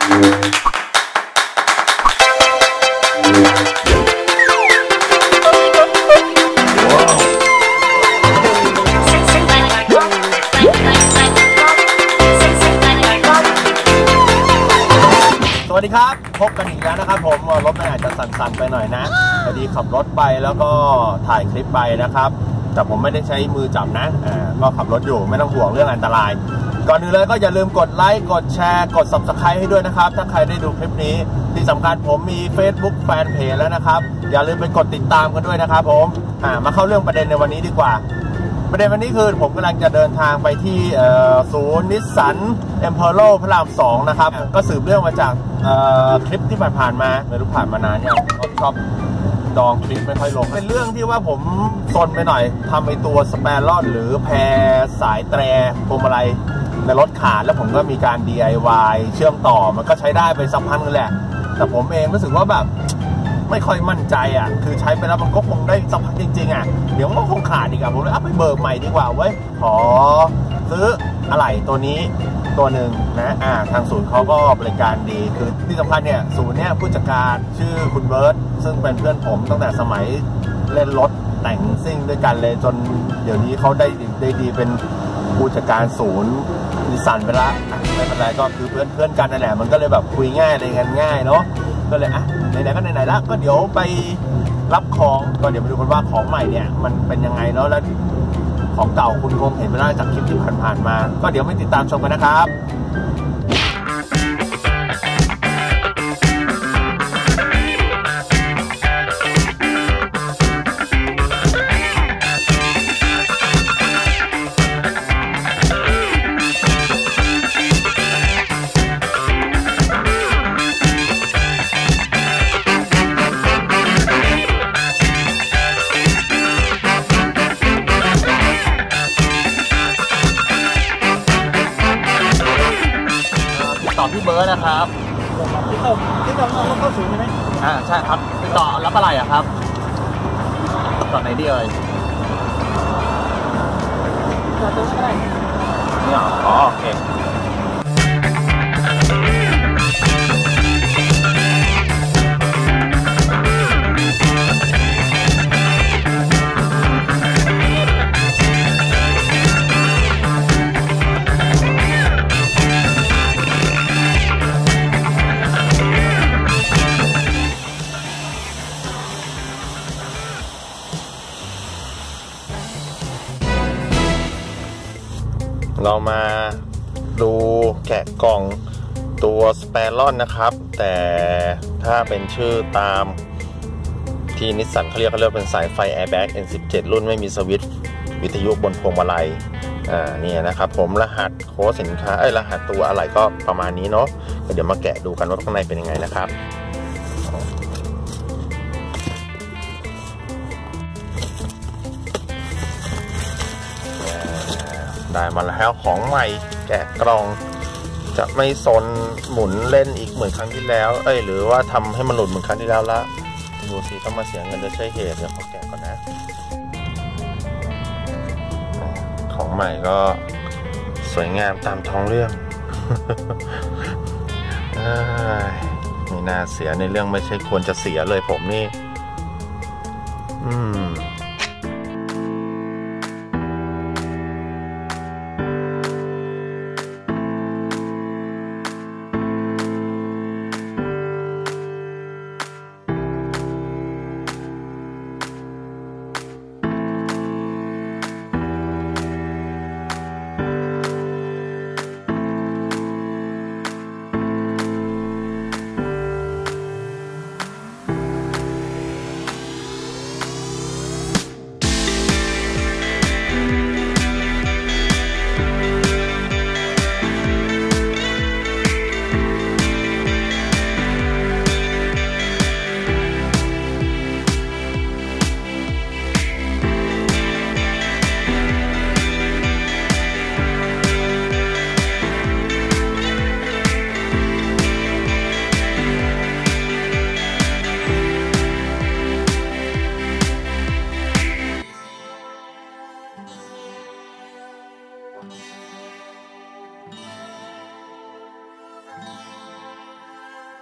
สวัสดีครับพบกันอีกแล้วนะครับผมรถมันอาจจะสั่นๆไปหน่อยนะพอดีขับรถไปแล้วก็ถ่ายคลิปไปนะครับแต่ผมไม่ได้ใช้มือจับนะก็ขับรถอยู่ไม่ต้องห่วงเรื่องอันตรายก่อนอื่นเลยก็อย่าลืมกดไลค์กดแชร์กด Subscribe ให้ด้วยนะครับถ้าใครได้ดูคลิปนี้ที่สำคัญผมมี Facebook Fanpage แล้วนะครับอย่าลืมไปกดติดตามกันด้วยนะครับผมมาเข้าเรื่องประเด็นในวันนี้ดีกว่าประเด็นวันนี้คือผมกำลังจะเดินทางไปที่ศูนย์นิสสันเอ็มเพอโรพระราม2นะครับก็สืบเรื่องมาจากคลิปที่ผ่านมาไม่รู้ผ่านมานานยังชอบดองคลิปไม่ค่อยลงเป็นเรื่องที่ว่าผมซนไปหน่อยทำไอตัวสแปรลอนหรือแพรสายแตรพวงมาลัยในรถขาดแล้วผมก็มีการ DIY เชื่อมต่อมันก็ใช้ได้ไปสักพักนึงแหละแต่ผมเองรู้สึกว่าแบบไม่ค่อยมั่นใจคือใช้ไปแล้วมันก็คงได้สักพักจริงๆเดี๋ยวมันก็คงขาดอีกผมเลยไปเบิกใหม่ดีกว่าเว้ยขอซื้ออะไหล่ตัวนี้ตัวหนึ่งนะทางศูนย์เขาก็บริการดีคือที่สำคัญเนี่ยศูนย์เนี่ยผู้จัดการชื่อคุณเบิร์ตซึ่งเป็นเพื่อนผมตั้งแต่สมัยเล่นรถแต่งซิ่งด้วยกันเลยจนเดี๋ยวนี้เขาได้ดีเป็นผู้จัดการศูนย์นิสสันไปละไม่เป็นไรก็คือเพื่อนกันนั่นแหละมันก็เลยแบบคุยง่ายอะไรกันง่ายเนาะก็เลยไหนๆก็ไหนๆแล้วก็เดี๋ยวไปรับของก็เดี๋ยวไปดูกันว่าของใหม่เนี่ยมันเป็นยังไงเนาะแล้วของเก่าคุณคงเห็นไปแล้วจากคลิปที่ผ่านมาก็เดี๋ยวไปติดตามชมกันนะครับพี่เบิร์ดนะครับที่เราเข้าศูนย์ใช่ไหมใช่ครับติดต่อรับอะไรครับต่อไหนดีเลยต่อตรงนี้ก็ได้นี่อ๋อโอเคเรามาดูแกะกล่องตัวสเปรอนนะครับแต่ถ้าเป็นชื่อตามที่นิสสันเขาเรียกเป็นสายไฟ Airbag N17 รุ่นไม่มีสวิตช์วิทยุบนพวงมาลัยนี่นะครับผมรหัสโค้ดสินค้ารหัสตัวอะไรก็ประมาณนี้เนาะเดี๋ยวมาแกะดูกันว่าข้างในเป็นยังไงนะครับได้มาแล้วของใหม่แกะกล่องจะไม่ซนหมุนเล่นอีกเหมือนครั้งที่แล้วหรือว่าทำให้มันหลุดเหมือนครั้งที่แล้วละดูสิต้องมาเสียเงินจะใช่เหตุเดี๋ยวขอแกะก่อนนะของใหม่ก็สวยงามตามท้องเรื่อง ไม่น่าเสียในเรื่องไม่ใช่ควรจะเสียเลยผมนี่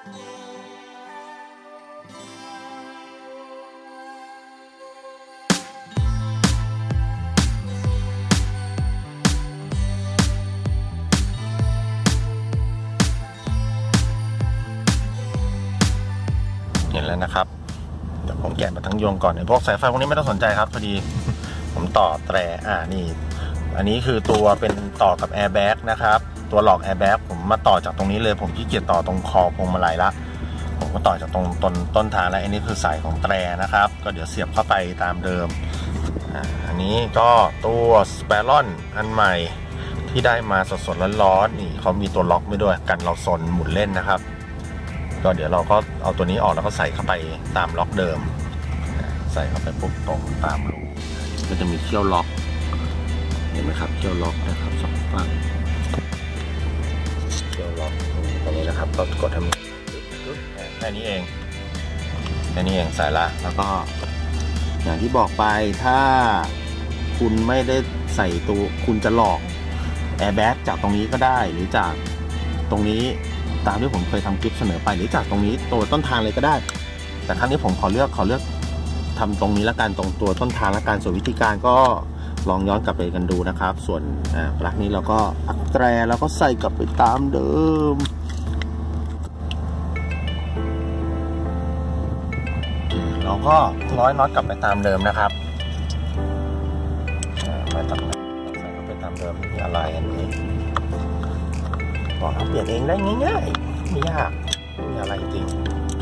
เห็นแล้วนะครับเดี๋ยวผมแกะมาทั้งยวงก่อนไอ้พวกสายไฟพวกนี้ไม่ต้องสนใจครับพอดีผมต่อแตรนี่อันนี้คือตัวเป็นต่อกับแอร์แบ็กนะครับตัวหลอกแอร์แบ็กผมมาต่อจากตรงนี้เลยผมขี้เกียจต่อตรงคอพวงมาลัยละผมก็ต่อจากตรงต้นทางแล้วอันนี้คือสายของแตรนะครับก็เดี๋ยวเสียบเข้าไปตามเดิมอันนี้ก็ตัวสเปรอนอันใหม่ที่ได้มาสดๆร้อนๆนี่เขามีตัวล็อกไม่ด้วยกันเราซนหมุนเล่นนะครับก็เดี๋ยวเราก็เอาตัวนี้ออกแล้วก็ใส่เข้าไปตามล็อกเดิมใส่เข้าไปปุ๊บตรงตามรูก็จะมีเขี้ยวล็อกเห็นไหมครับเขี้ยวล็อกนะครับสองฝั่งเขี้ยวล็อกตรงนี้นะครับก็กดทำแค่นี้เองใส่ละแล้วก็อย่างที่บอกไปถ้าคุณไม่ได้ใส่ตัวคุณจะหลอกแอร์แบ็กจากตรงนี้ก็ได้หรือจากตรงนี้ตามที่ผมเคยทำคลิปเสนอไปหรือจากตรงนี้ตัวต้นทางเลยก็ได้แต่ครั้งนี้ผมขอเลือกทำตรงนี้ละกันตรงตัวต้นทางละกันส่วนวิธีการก็ลองย้อนกลับไปกันดูนะครับส่วนปลั๊กนี้เราก็อัดแตรแล้วก็ใส่กลับไปตามเดิมเราก็ร้อยน็อตกลับไปตามเดิมนะครับไม่ต้องใส่กลับไปตามเดิมไม่มีอะไรอันนี้บอกเราเปลี่ยนเองได้ง่ายๆไม่ยากไม่มีอะไรจริง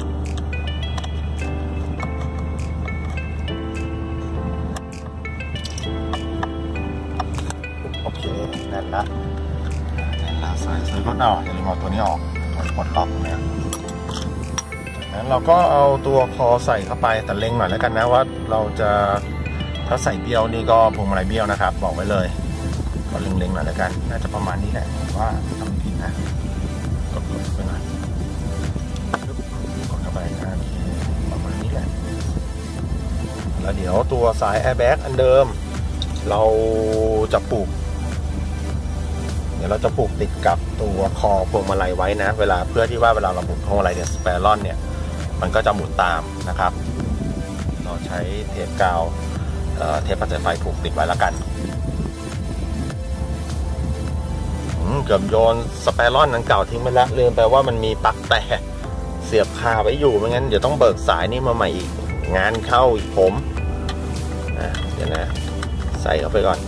โอเคแน่นละใส่รถอย่าลืมเอาตัวนี้ออกกดล็อกเนี่ยนั้นเราก็เอาตัวคอใส่เข้าไปแต่เล็งหน่อยแล้วกันนะว่าเราจะถ้าใส่เบี้ยวนี่ก็พวงมาลัยเบี้ยวนะครับบอกไว้เลยก็เล็งๆหน่อยแล้วกันน่าจะประมาณนี้แหละว่าทำผิดนะกดไปหน่อยกดเข้าไปประมาณนี้แหละแล้วเดี๋ยวตัวสายแอร์แบ็กอันเดิมเราจะผูกติดกับตัวคอพวงมาลัยไว้นะเวลาเพื่อที่ว่าเวลาเราหมุนพวงมาลัยเนี่ยสเปรอนเนี่ยมันก็จะหมุนตามนะครับเราใช้เทปกาวเทปพันสายไฟผูกติดไว้แล้วกันเกือบโยนสเปรอนนั้นเก่าทิ้งไปแล้วลืมไปว่ามันมีปลั๊กแต่เสียบคาไว้อยู่ไม่งั้นเดี๋ยวต้องเบิกสายนี่มาใหม่อีกงานเข้าอีกผมเดี๋ยวนะใส่เข้าไปก่อน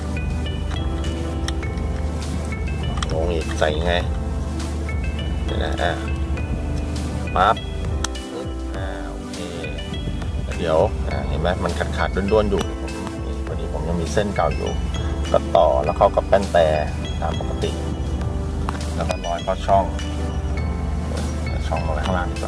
งงอีกใส่ยังไงเดี๋ยวนะปั๊บโอเคเดี๋ยวเห็นไหมมันขาดด้วนๆอยู่พอดีผมยังมีเส้นเก่าอยู่ก็ต่อแล้วเข้ากับแป้นแต่ตามปกติแล้วก็ร้อยเข้าช่องลงไปข้างล่างดีกว่า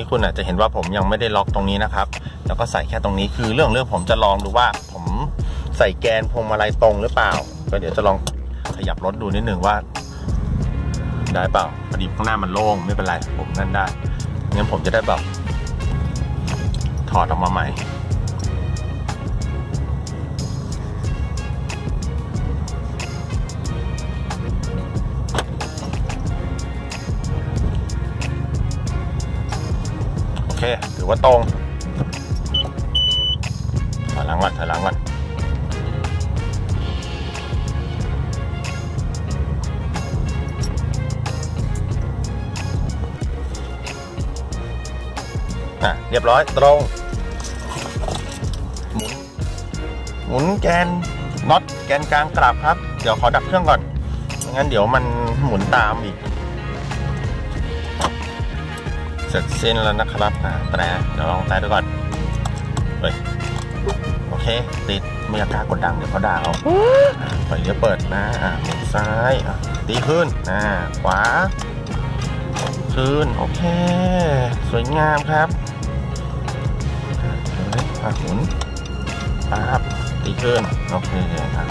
คุณอาจจะเห็นว่าผมยังไม่ได้ล็อกตรงนี้นะครับแล้วก็ใส่แค่ตรงนี้คือเรื่องผมจะลองดูว่าผมใส่แกนพวงมาลัยตรงหรือเปล่าก็เดี๋ยวจะลองขยับรถดูนิดหนึ่งว่าได้เปล่าพอดีข้างหน้ามันโล่งไม่เป็นไรผมนั่นได้งั้นผมจะได้แบบถอดออกมาใหม่โอเคถือว่าตรงถอยหลังก่อนเรียบร้อยตรงหมุนแกนน็อตแกนกลางกลับครับเดี๋ยวขอดับเครื่องก่อนไม่งั้นเดี๋ยวมันหมุนตามอีกเสร็จสิ้นแล้วนะครับแต่เดี๋ยวลองแต่ดูก่อนเฮ้ยโอเคติดไม่อยากกดดังเดี๋ยวเขาด่าเอาปล่อยเดี๋ยวเปิดนะหมุนซ้ายตีขึ้นขวาขึ้นโอเคสวยงามครับหมุนปั๊บตีขึ้นโอเคครับ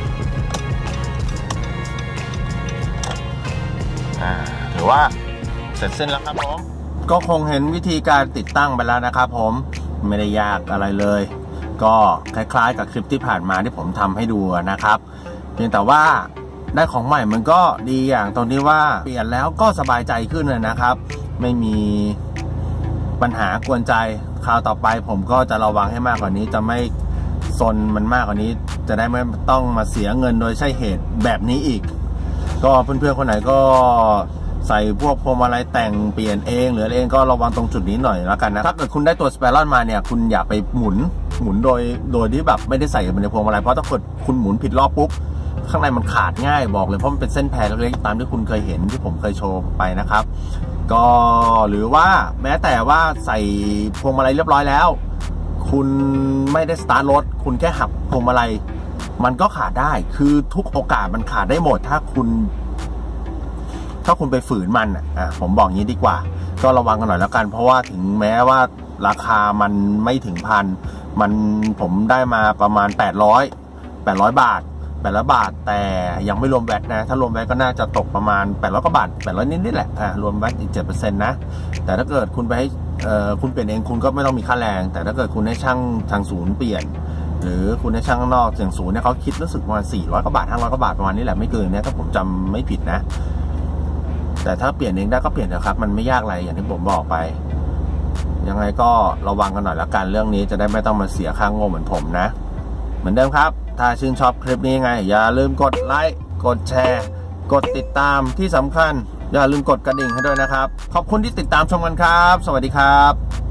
ถือว่าเสร็จสิ้นแล้วครับผมก็คงเห็นวิธีการติดตั้งไปแล้วนะครับผมไม่ได้ยากอะไรเลยก็คล้ายๆกับคลิปที่ผ่านมาที่ผมทำให้ดูนะครับเพียงแต่ว่าได้ของใหม่มันก็ดีอย่างตรงที่ว่าเปลี่ยนแล้วก็สบายใจขึ้นเลยนะครับไม่มีปัญหากวนใจคราวต่อไปผมก็จะระวังให้มากกว่านี้จะไม่ซนมันมากกว่านี้จะได้ไม่ต้องมาเสียเงินโดยใช่เหตุแบบนี้อีกก็เพื่อนๆคนไหนก็ใส่พวกพวงมาลัยแต่งเปลี่ยนเองหรืออะไรเองก็ระวังตรงจุดนี้หน่อยแล้วกันนะถ้าเกิดคุณได้ตัวสเปรอนมาเนี่ยคุณอย่าไปหมุนโดยที่แบบไม่ได้ใส่ในพวงมาลัยเพราะถ้าเกิดคุณหมุนผิดรอบปุ๊บข้างในมันขาดง่ายบอกเลยเพราะมันเป็นเส้นแพรเล็กๆตามที่คุณเคยเห็นที่ผมเคยโชว์ไปนะครับก็หรือว่าแม้แต่ว่าใส่พวงมาลัยเรียบร้อยแล้วคุณไม่ได้สตาร์ทรถคุณแค่หักพวงมาลัยมันก็ขาดได้คือทุกโอกาสมันขาดได้หมดถ้าคุณไปฝืนมันผมบอกงี้ดีกว่าก็ระวังกันหน่อยแล้วกันเพราะว่าถึงแม้ว่าราคามันไม่ถึงพันผมได้มาประมาณ800 บาทแต่ยังไม่รวมแวตนะถ้ารวมแวตก็น่าจะตกประมาณ800 กว่าบาท800นิดๆแหละรวมแวตอีก 7% นะแต่ถ้าเกิดคุณไปให้คุณเปลี่ยนเองคุณก็ไม่ต้องมีค่าแรงแต่ถ้าเกิดคุณให้ช่างทางศูนย์เปลี่ยนหรือคุณให้ช่างข้างนอกอย่างศูนย์เนี่ยเขาคิดรู้สึกประมาณ400 กว่าบาท500 กว่าบาทประมาณนี้แหละไม่เกินเนี่ยถ้าผมจำไม่ผิดนะแต่ถ้าเปลี่ยนเองได้ก็เปลี่ยนนะครับมันไม่ยากอะไรอย่างที่ผมบอกไปยังไงก็ระวังกันหน่อยละกันเรื่องนี้จะได้ไม่ต้องมาเสียค่าโง่เหมือนผมนะเหมือนเดิมครับถ้าชื่นชอบคลิปนี้ไงอย่าลืมกดไลค์กดแชร์กดติดตามที่สำคัญอย่าลืมกดกระดิ่งให้ด้วยนะครับขอบคุณที่ติดตามชมกันครับสวัสดีครับ